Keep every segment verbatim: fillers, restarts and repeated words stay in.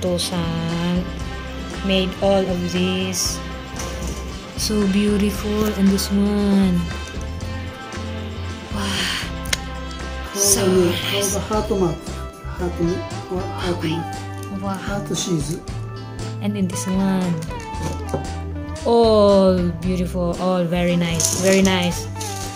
Otosan made all of this. So beautiful. And this one. Wow. So nice. Heart mark. Heart mark. Wow. Heart cheese. And then this one. All beautiful. All very nice. Very nice.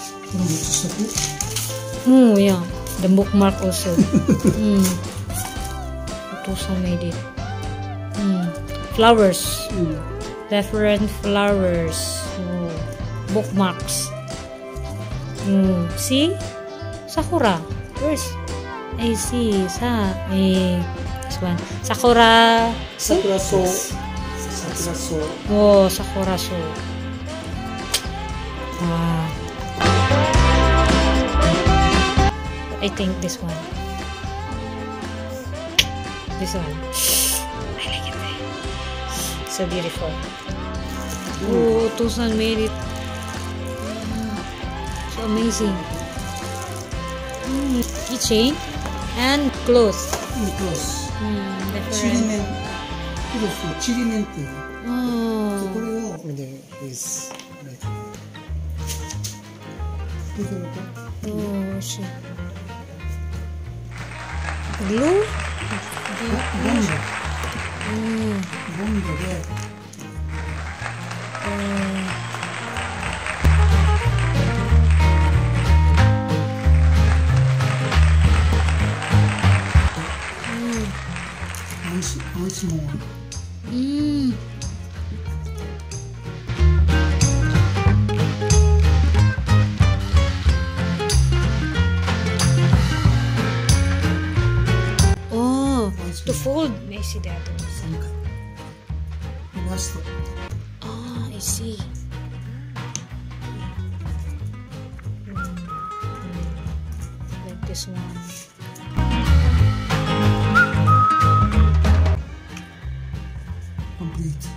Oh yeah. The bookmark also. mm. Otosan made it. Mm. Flowers. Mm. Different flowers. Oh. Bookmarks. Mm. See? Sakura. Where's? I see. Sa. Eh. This one. Sakura. Sakura so. Sakura so. Oh, Sakura so. Wow. I think this one. This one. I like it. So beautiful. Mm. Oh, Otosan made it. So amazing. Mm. Keychain and clothes. Mm, clothes. Mm, Chilimen. Clothes. Chilimen っていう。 Oh. これをこれでです。 Oh, shit. Glue? ボンド。 Mm. ボンドで。 Once, once more. Mm. Oh, to fold. I see that. Last. Ah, I see. Mm. Like this one. Complete.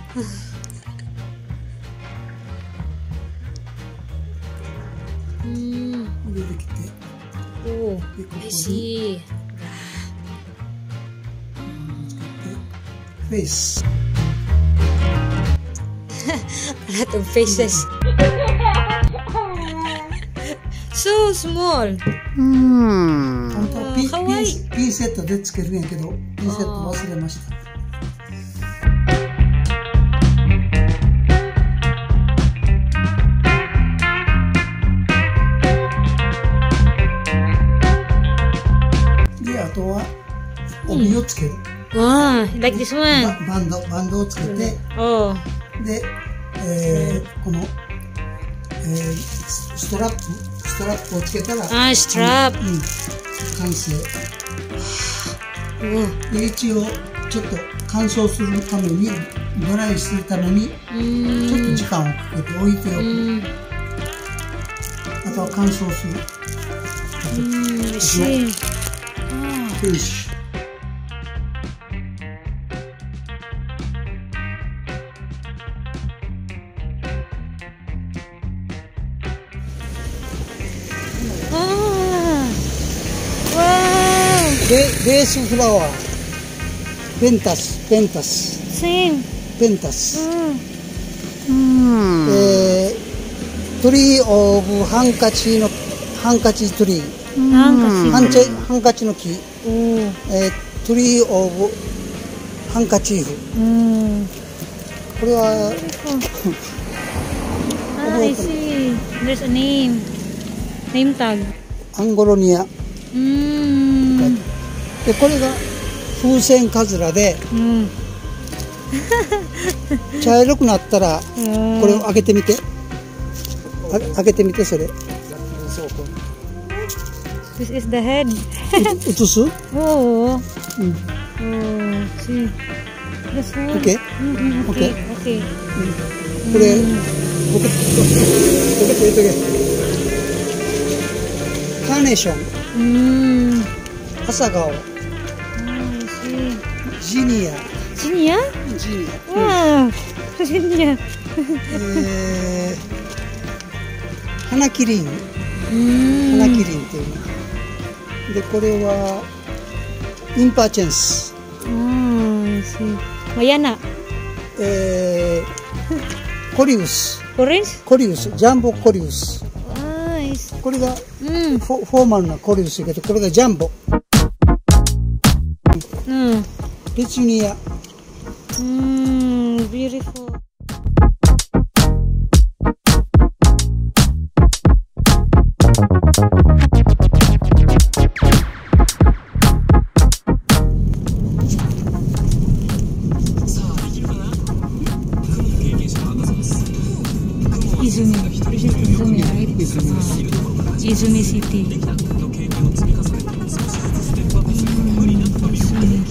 Mm. Oh, I see. Face. A lot of faces. So small. Hmm. 本当はピンかわいい。 ピンセットでつけるんやけど、ピンセット忘れました。で、あとは帯をつける。 Ah, like this one. ババンドバンドをつけて、 Oh. で、えー、この、えー、ストラップストラップをつけたら、 Ah, strap. うん、完成。 Oh. で一応ちょっと乾燥するためにドライするためにちょっと時間をかけて置いておく。 Mm. あとは乾燥する。 Mm, I see. Oh. フィニッシュ。 Ah. Wow. でベースフラワーペンタスペンタス Same. ペンタス、 Mm. えー、トリーオブハンカチのハンカチトリー、 Mm. ハンチハンカチの木、 Oh. えー、トリーオブハンカチーフ、 Mm. これは Ah, I see. There's a name. Name tag. アンゴロニア Mm. でこれが風船カズラで Mm. 茶色くなったら Mm. これを開けてみてあ開けてみてそれ This is the head. 映す Oh. うん Oh. See. This one. OK? Mm-mm, okay. Okay. これポケットポケット入れとけカーネーション Mm. 朝顔 Oh, I see. ジニア Junior? ジニア、 Wow. Junior. えー、花キリン Mm. 花キリンっていうのでこれはインパーチェンス Oh, me see. Mayana. えー、コリウス。 Orange? コリウス。ジャンボコリウス。 Ah, is. これが Mm. フォ、フォーマルなコリウスだけど、これがジャンボ。 Mm. ペチュニア。 Mm, beautiful. Izumi. Is it Izumi, right? Ah, Izumi City. Mm, Izumi.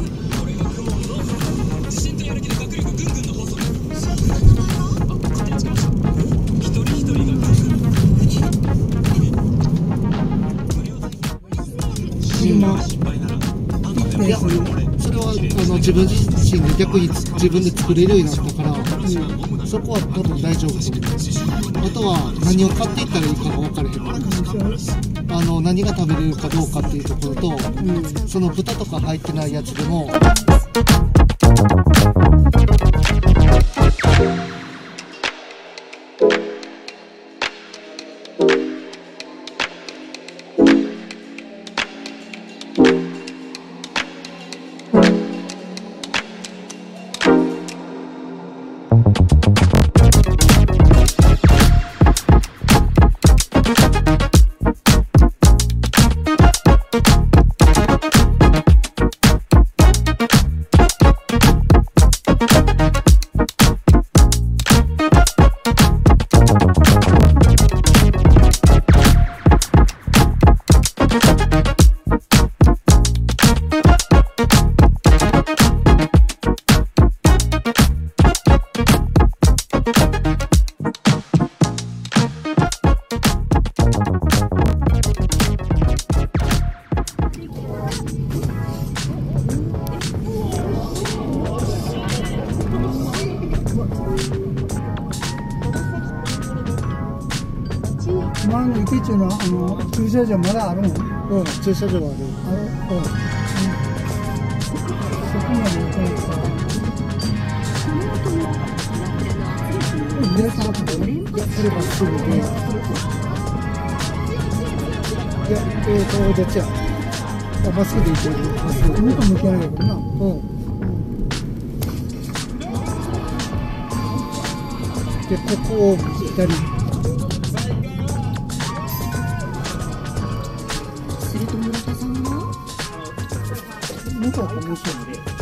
いや、それはあの自分自身で逆に自分で作れるようになったから、うん、そこは多分大丈夫と思う。あとは何を買っていったらいいかが分からへん。あの何が食べれるかどうかっていうところと、うん、その豚とか入ってないやつでも。 今の池中のあの駐車場まだあるの？ うん、駐車場はある。 ある？うん。そこまで行かないから。入れた後で、いや、それがすぐね。いや、えーと、どっちや？あ、まっすぐで行ける。まっすぐ。向こう向きないけどな。うん。で、ここを左。すると村田さんは？向こうは面白いね。